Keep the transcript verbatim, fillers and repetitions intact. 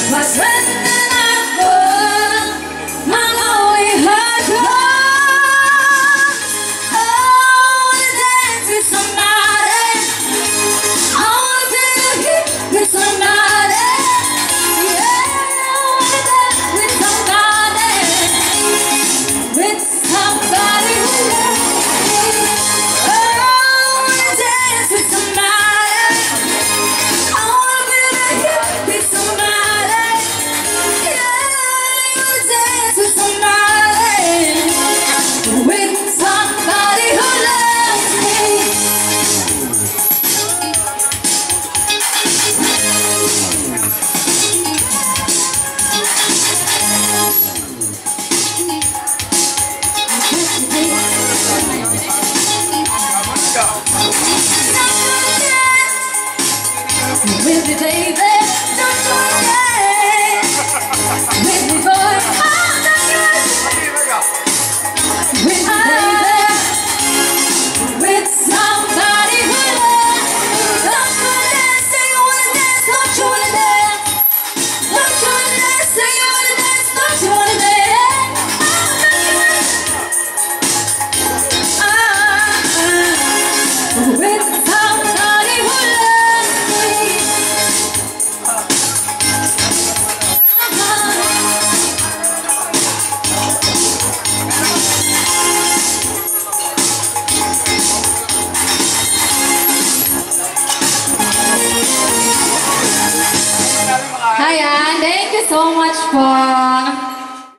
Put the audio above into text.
my strength and I fall, my lonely heart cries. Oh, I wanna dance with somebody, I wanna feel the heat with somebody, yeah, I wanna dance with somebody, with somebody who loves me. Oh, I wanna dance with somebody, I wanna feel the heat with somebody, yeah, I wanna dance with somebody, with somebody who loves me. With me, baby, don't you dance. With me, boy, I'm not good. With me, baby, with somebody who loves me. Don't you wanna dance? Say you wanna dance. Don't you wanna dance? Don't you wanna dance? Say you wanna dance. Don't you wanna dance? Ah, ah, ah. With somebody who loves me. Hi, Ann. Thank you so much po.